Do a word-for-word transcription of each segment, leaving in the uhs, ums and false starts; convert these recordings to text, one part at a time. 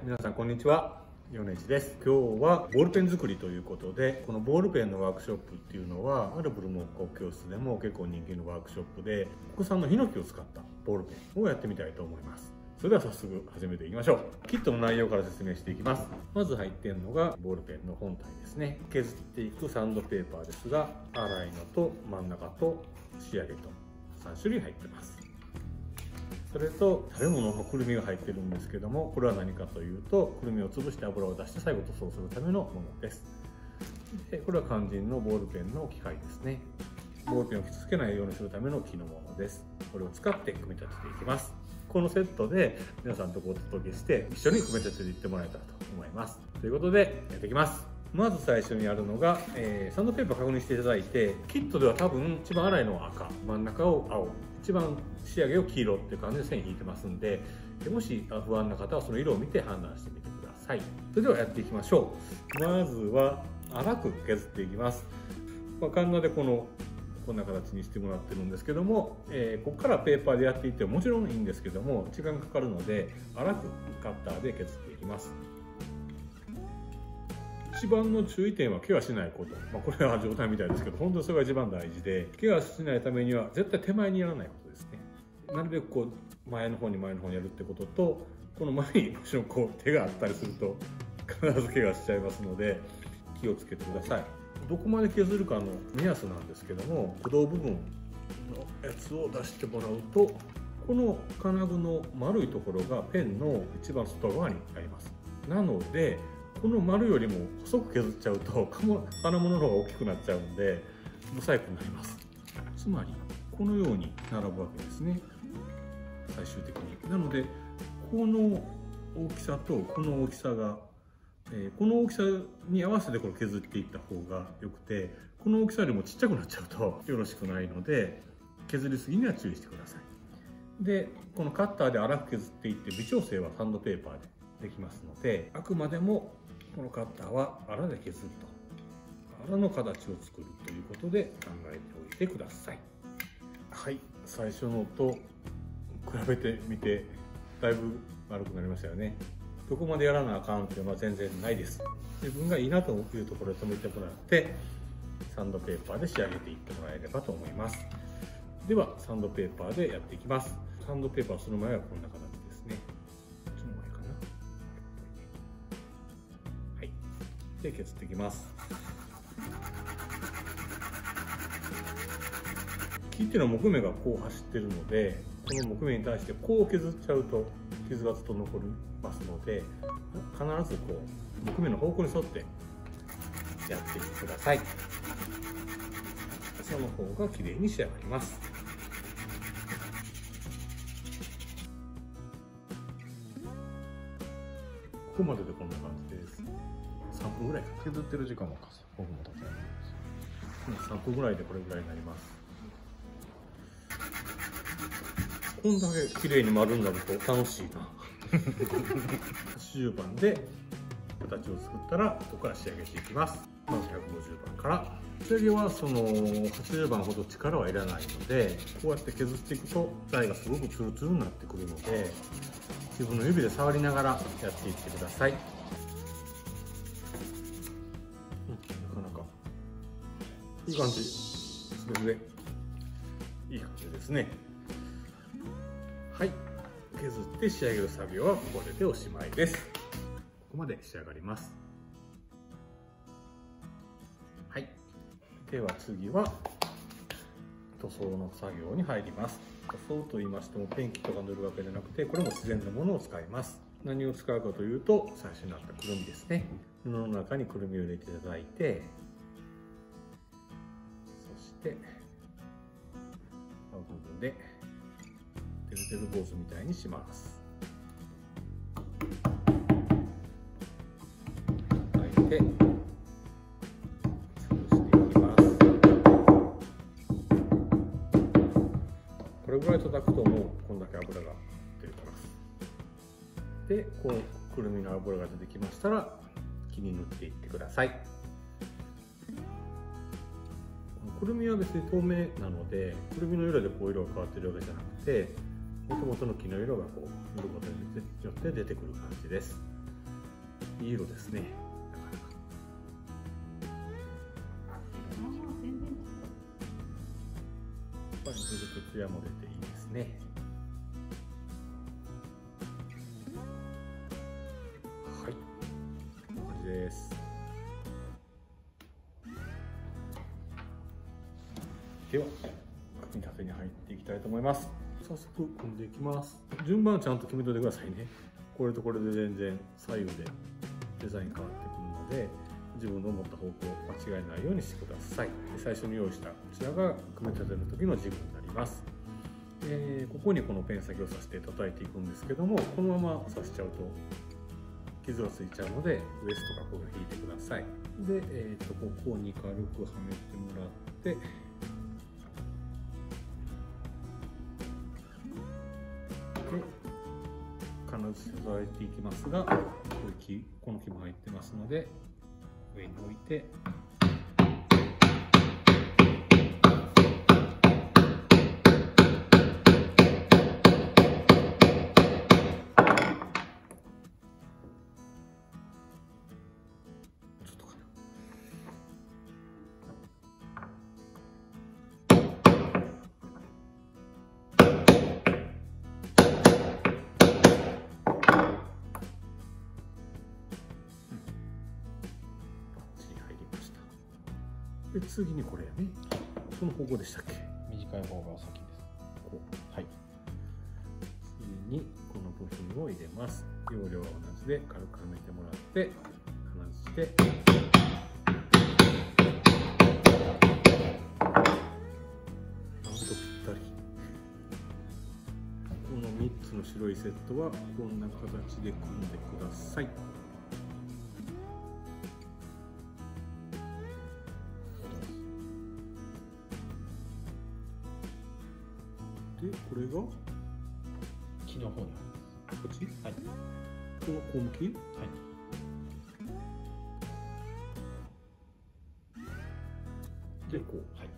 皆さんこんにちは、米地です。今日はボールペン作りということで、このボールペンのワークショップっていうのはアルブル木工教室でも結構人気のワークショップで、国産のヒノキを使ったボールペンをやってみたいと思います。それでは早速始めていきましょう。キットの内容から説明していきます。まず入っているのがボールペンの本体ですね。削っていくサンドペーパーですが、粗いのと真ん中と仕上げとさん種類入ってます。それと食べ物のくるみが入ってるんですけども、これは何かというと、くるみを潰して油を出して最後塗装するためのものです。でこれは肝心のボールペンの機械ですね。ボールペンを傷つけないようにするための木のものです。これを使って組み立てていきます。このセットで皆さんとこお届けして一緒に組み立てていってもらえたらと思います。ということでやっていきます。まず最初にやるのが、えー、サンドペーパー確認していただいて、キットでは多分一番粗いのは赤、真ん中を青、一番仕上げを黄色っていう感じで線引いてますんで、もし不安な方はその色を見て判断してみてください。それではやっていきましょう。まずは粗く削っていきます。まあ、カンナでこのこんな形にしてもらってるんですけども、えー、ここからペーパーでやっていってももちろんいいんですけども、時間かかるので粗くカッターで削っていきます。一番の注意点は怪我しないこと、まあ、これは状態みたいですけど、本当にそれが一番大事で、怪我しないためには絶対手前にやらないことですね。なるべくこう前の方に前の方にやるってことと、この前にもちろんこう手があったりすると必ず怪我しちゃいますので気をつけてください。どこまで削るかの目安なんですけども、駆動部分のやつを出してもらうと、この金具の丸いところがペンの一番外側になります。なのでこの丸よりも細く削っちゃうと金物の方が大きくなっちゃうんで不細工になります。つまりこのように並ぶわけですね、最終的に。なのでこの大きさとこの大きさが、えー、この大きさに合わせてこれ削っていった方がよくて、この大きさよりもちっちゃくなっちゃうとよろしくないので、削りすぎには注意してください。でこのカッターで粗く削っていって、微調整はサンドペーパーでできますので、あくまでもこのカッターは粗で削ると、粗の形を作るということで考えておいてください。はい、最初のと比べてみてだいぶ丸くなりましたよね。どこまでやらなあかんっていうのは全然ないです。自分がいいなというところで止めてもらって、サンドペーパーで仕上げていってもらえればと思います。ではサンドペーパーでやっていきます。サンドペーパーする前はこんな形ですね。こっちの前かな。はい。で削っていきます。木っていうのは木目がこう走ってるので、この木目に対してこう削っちゃうと傷がずっと残りますので、必ずこう木目の方向に沿ってやっていってください。その方が綺麗に仕上がります。ここまででこんな感じです。さんぷんぐらいかな。 削ってる時間もごふんも経ってないです。 さんぷんぐらいでこれぐらいになります。こんだけ綺麗に丸になると楽しいな。はちじゅうばんで形を作ったら、ここから仕上げていきます。まずひゃくごじゅうばんから。仕上げはそのはちじゅうばんほど力はいらないので、こうやって削っていくと台がすごくツルツルになってくるので、自分の指で触りながらやっていってください。うん、なかなかいい感じ。それでいい感じですね。はい、削って仕上げる作業はこれでおしまいです。ここまで仕上がります。はい、では次は塗装の作業に入ります。塗装と言いましてもペンキとか塗るわけじゃなくて、これも自然なものを使います。何を使うかというと、最初にあったくるみですね。布の中にくるみを入れていただいて、そして部分でてるてる坊主みたいにします。叩いて潰していきます。これぐらい叩くともうこんだけ油が出てきます。でこうくるみの油が出てきましたら、木に塗っていってください。くるみは別に透明なので、くるみの色でこう色が変わってるわけじゃなくて、もともとの木の色がこう塗ることによって出てくる感じです。 いい色ですね。やっぱり塗るとツヤも出ていいですね。はい、こんな感じです。では組み立てに入っていきたいと思います。早速組んでいきます。順番ちゃんと決めておいてくださいね。これとこれで全然左右でデザイン変わってくるので、自分の思った方向を間違えないようにしてください。で最初に用意したこちらが組み立てる時の軸になります。えー、ここにこのペン先を刺して叩いていくんですけども、このまま刺しちゃうと傷がついちゃうので、ウエストがここ引いてください。で、えー、とここに軽くはめてもらって、必ず支えていきますが、この木、この木も入ってますので上に置いて、ちょっとかな。で次にこれやね。この方向でしたっけ？ 短い方が先です。 こう。 はい。 次にこの部品を入れます。容量は同じで軽くはめてもらって離して。なんとぴったり。このみっつの白いセットはこんな形で組んでください。で、これが木の方にこっち？ はい。 このこう向き？ はい。 で、こう。 はい。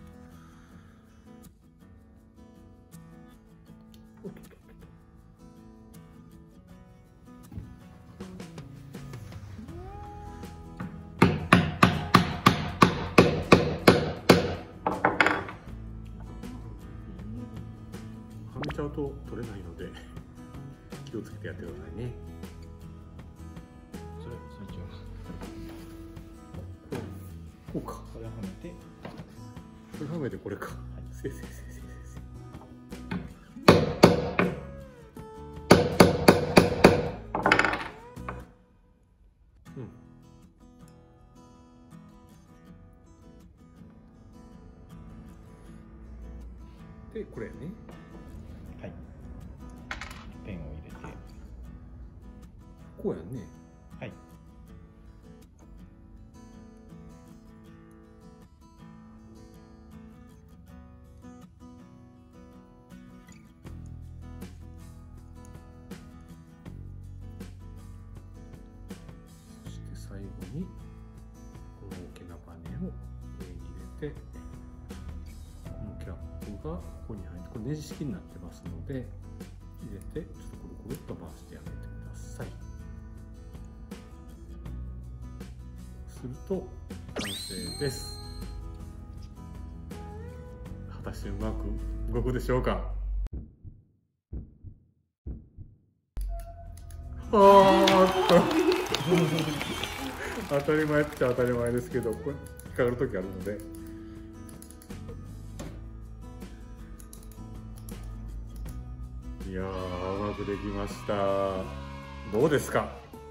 おっとっとっと。はめちゃうと取れないので気をつけてやってくださいね。 それ、それ違う。 こうか。 これはめて。 これはめてこれか。はい。せいせいせいせいせい。うん。で、これね。 はい。ペンを入れて。 こうやんね。 はい。 そして最後にこの大きなバネを上に入れて、このキャップがここに入って、これネジ式になってますので入れて、ちょっとくるくるっと回してあげてください。すると完成です。果たしてうまく動くでしょうか。あーっと当たり前っちゃ当たり前ですけど、これ引っかかる時あるので、いやーうまくできました。どうですか？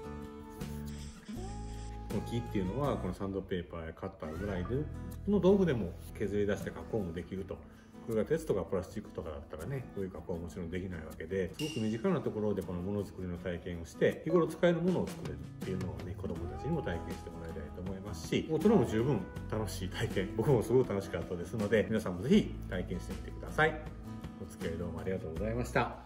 この木っていうのはこのサンドペーパーやカッターぐらいでの道具でも削り出して加工もできると。これが鉄とかプラスチックとかだったらね、こういう加工はもちろんできないわけで、すごく身近なところでこのものづくりの体験をして日頃使えるものを作れるっていうのをね、子どもたちにも体験してもらいたいと思いますし、大人も十分楽しい体験、僕もすごく楽しかったですので、皆さんもぜひ体験してみてください。お付き合いどうもありがとうございました。